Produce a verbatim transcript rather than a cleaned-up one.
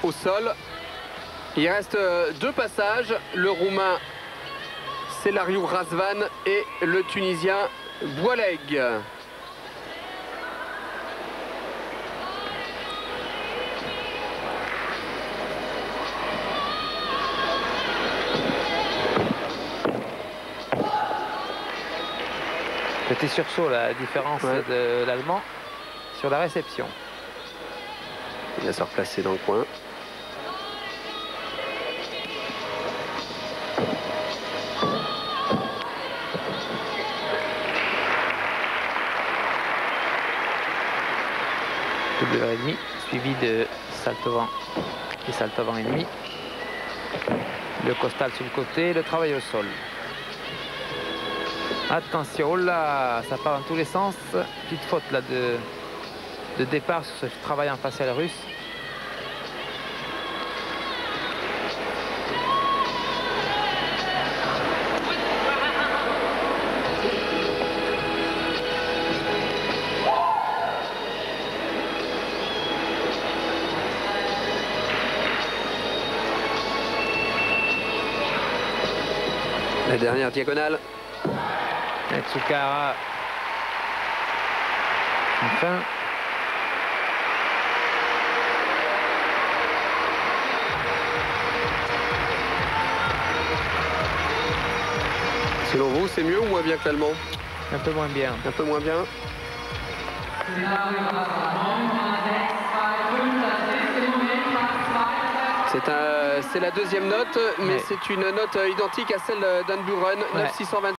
au sol. Il reste deux passages, le Roumain Selariu Razvan et le Tunisien Boualeg. Petit sursaut, la différence ouais. de l'Allemand sur la réception. Il va se replacer dans le coin. Double et demi, suivi de salto-vent et salto-vent et demi. Le costal sur le côté, le travail au sol. Attention, là, ça part dans tous les sens. Petite faute là de, de départ sur ce travail en facial russe. La dernière diagonale. Tsukahara. Enfin. Selon vous, c'est mieux ou moins bien que l'allemand? Un peu moins bien. Un peu moins bien. C'est un, c'est la deuxième note, mais ouais. c'est une note identique à celle d'Anne Buren, ouais. neuf six cent vingt.